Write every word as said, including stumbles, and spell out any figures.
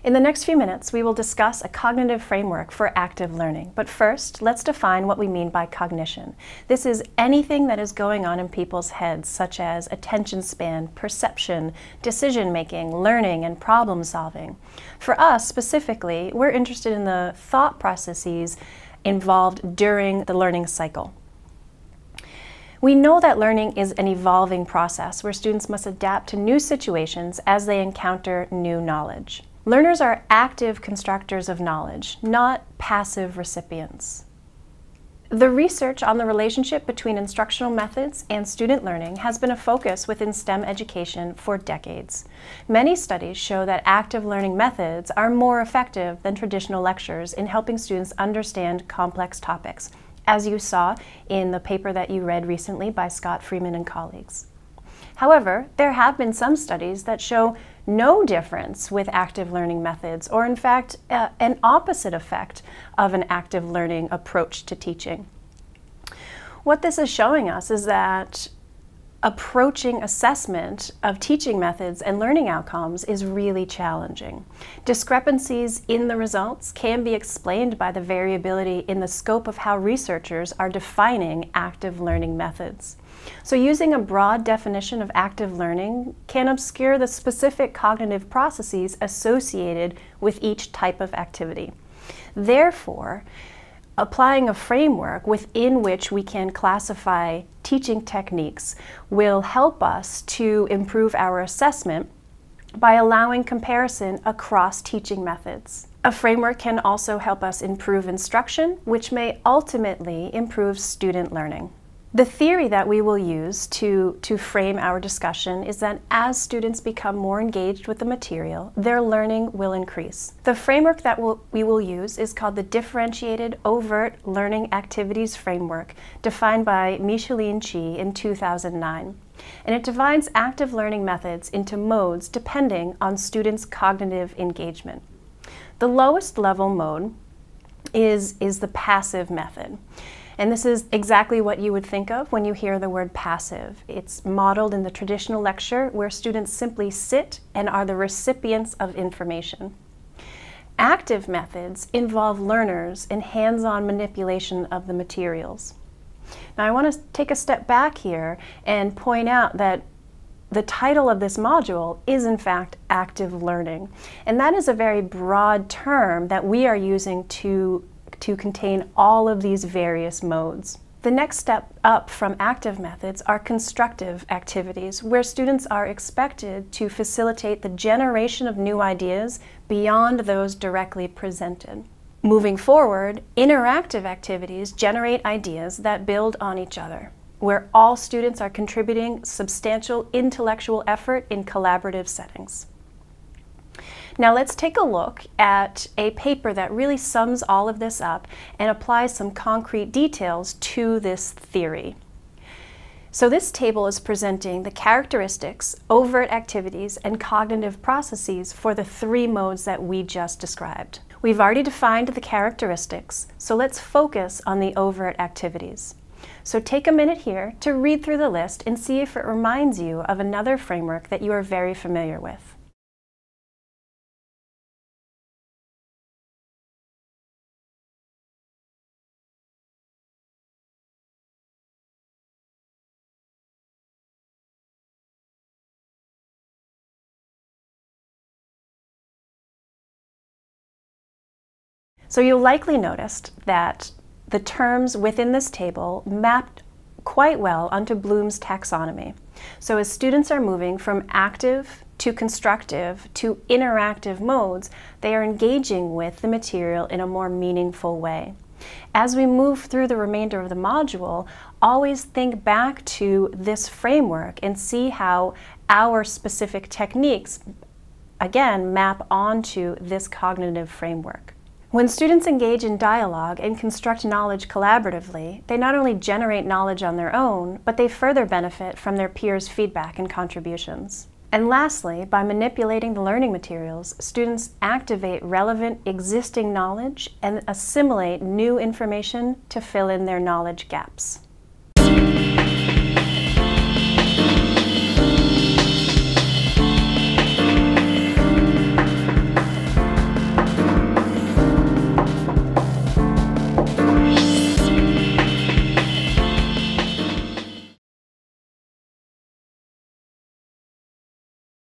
In the next few minutes, we will discuss a cognitive framework for active learning. But first, let's define what we mean by cognition. This is anything that is going on in people's heads, such as attention span, perception, decision-making, learning, and problem-solving. For us, specifically, we're interested in the thought processes involved during the learning cycle. We know that learning is an evolving process where students must adapt to new situations as they encounter new knowledge. Learners are active constructors of knowledge, not passive recipients. The research on the relationship between instructional methods and student learning has been a focus within STEM education for decades. Many studies show that active learning methods are more effective than traditional lectures in helping students understand complex topics, as you saw in the paper that you read recently by Scott Freeman and colleagues. However, there have been some studies that show no difference with active learning methods, or in fact, uh, an opposite effect of an active learning approach to teaching. What this is showing us is that approaching assessment of teaching methods and learning outcomes is really challenging. Discrepancies in the results can be explained by the variability in the scope of how researchers are defining active learning methods. So using a broad definition of active learning can obscure the specific cognitive processes associated with each type of activity. Therefore, applying a framework within which we can classify teaching techniques will help us to improve our assessment by allowing comparison across teaching methods. A framework can also help us improve instruction, which may ultimately improve student learning. The theory that we will use to, to frame our discussion is that as students become more engaged with the material, their learning will increase. The framework that we'll, we will use is called the Differentiated Overt Learning Activities Framework, defined by Michelene Chi in two thousand nine. And it divides active learning methods into modes depending on students' cognitive engagement. The lowest level mode is, is the passive method. And this is exactly what you would think of when you hear the word passive. It's modeled in the traditional lecture where students simply sit and are the recipients of information. Active methods involve learners in hands-on manipulation of the materials. Now I want to take a step back here and point out that the title of this module is in fact active learning. And that is a very broad term that we are using to to contain all of these various modes. The next step up from active methods are constructive activities, where students are expected to facilitate the generation of new ideas beyond those directly presented. Moving forward, interactive activities generate ideas that build on each other, where all students are contributing substantial intellectual effort in collaborative settings. Now let's take a look at a paper that really sums all of this up and applies some concrete details to this theory. So this table is presenting the characteristics, overt activities, and cognitive processes for the three modes that we just described. We've already defined the characteristics, so let's focus on the overt activities. So take a minute here to read through the list and see if it reminds you of another framework that you are very familiar with. So you'll likely notice that the terms within this table mapped quite well onto Bloom's taxonomy. So as students are moving from active to constructive to interactive modes, they are engaging with the material in a more meaningful way. As we move through the remainder of the module, always think back to this framework and see how our specific techniques, again, map onto this cognitive framework. When students engage in dialogue and construct knowledge collaboratively, they not only generate knowledge on their own, but they further benefit from their peers' feedback and contributions. And lastly, by manipulating the learning materials, students activate relevant existing knowledge and assimilate new information to fill in their knowledge gaps.